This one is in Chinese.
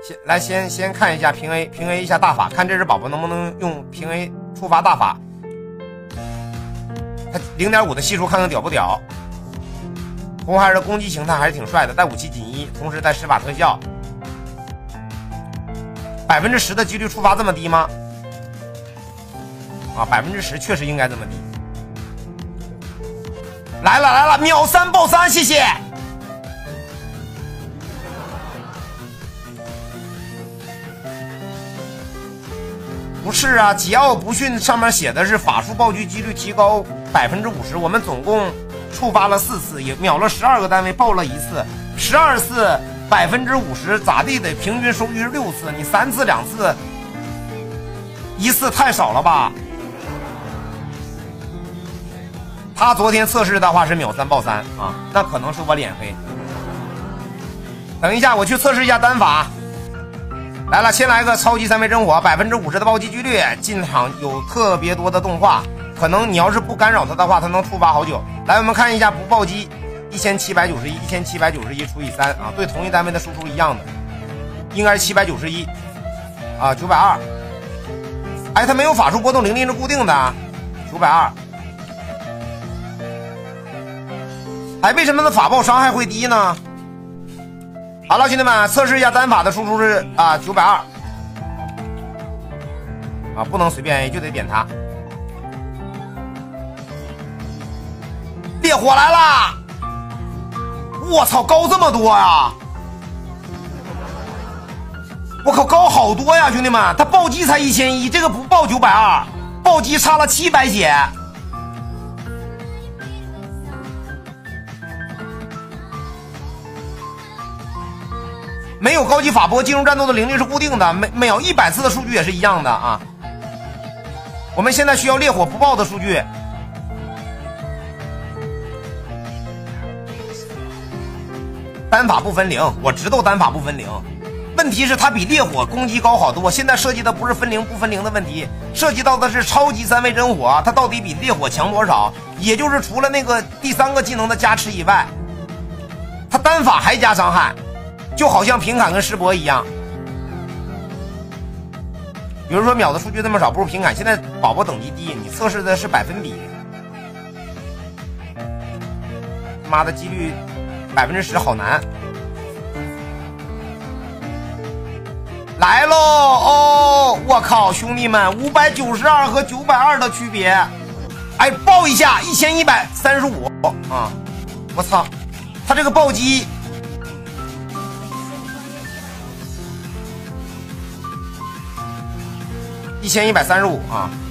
先看一下平 A 一下大法，看这只宝宝能不能用平 A 触发大法。他 0.5 的系数看看屌不屌。红孩儿的攻击形态还是挺帅的，带武器锦衣，同时带施法特效。10%的几率触发这么低吗？啊，10%确实应该这么低。来了，秒3爆3，谢谢。不是啊，桀骜不驯上面写的是法术暴击几率提高50%，我们总共触发了4次，也秒了12个单位，爆了1次，12次50%，咋地得平均收益是6次，你3次2次，1次太少了吧？他昨天测试的话是秒3爆3啊，那可能是我脸黑。等一下，我去测试一下单法。来了，先来个超级3倍真火，50%的暴击几率，进场有特别多的动画，可能你要是不干扰它的话，它能触发好久。来，我们看一下不暴击，1791除以3啊，对同一单位的输出一样的，应该是791啊，920。哎，它没有法术波动，灵力是固定的，920。哎，为什么它法爆伤害会低呢？好了，兄弟们，测试一下单法的输出是920啊，不能随便 A， 就得点它。烈火来啦！我操，高这么多呀！我靠，高好多呀，兄弟们！他暴击才1100，这个不爆920，暴击差了700血。没有高级法波，进入战斗的灵力是固定的，秒100次的数据也是一样的啊。我们现在需要烈火不爆的数据。单法不分零，我知道单法不分零，问题是它比烈火攻击高好多。现在涉及的不是分零不分零的问题，涉及到的是超级3倍真火，它到底比烈火强多少？也就是除了那个第3个技能的加持以外，它单法还加伤害。就好像平砍跟师伯一样，比如说秒的数据那么少，不如平砍。现在宝宝等级低，你测试的是百分比，妈的几率10%好难。来喽！哦，我靠，兄弟们，592和920的区别，哎，爆一下1135啊！我操，他这个暴击。1135啊！